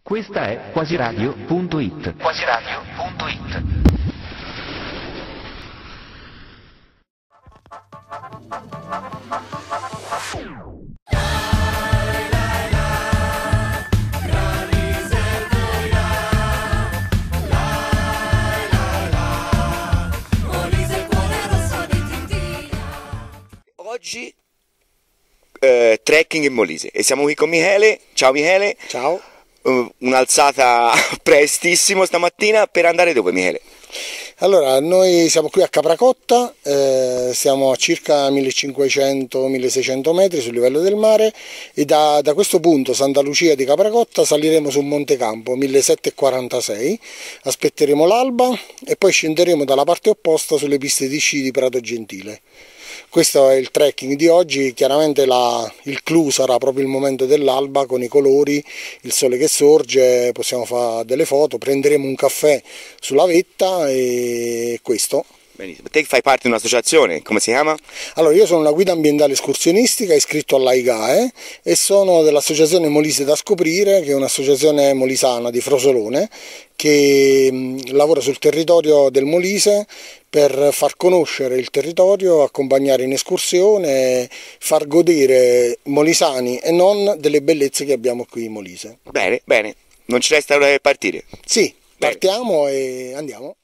Questa è quasiradio.it. Quasiradio.it. Oggi trekking in Molise e siamo qui con Michele. Ciao Michele. Ciao. Un'alzata prestissimo stamattina per andare dove, Michele? Allora, noi siamo qui a Capracotta, siamo a circa 1500-1600 metri sul livello del mare e da questo punto, Santa Lucia di Capracotta, saliremo su Monte Campo 1746, aspetteremo l'alba e poi scenderemo dalla parte opposta sulle piste di sci di Prato Gentile. Questo è il trekking di oggi. Chiaramente il clou sarà proprio il momento dell'alba con i colori, il sole che sorge, possiamo fare delle foto, prenderemo un caffè sulla vetta e questo. Benissimo. Te fai parte di un'associazione, come si chiama? Allora, io sono una guida ambientale escursionistica iscritto all'AIGAE e sono dell'associazione Molise da Scoprire, che è un'associazione molisana di Frosolone che lavora sul territorio del Molise per far conoscere il territorio, accompagnare in escursione, far godere molisani e non delle bellezze che abbiamo qui in Molise. Bene, bene. Non ci resta ora per partire? Sì, partiamo e andiamo.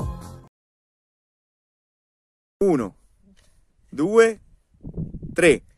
Uno, due, tre.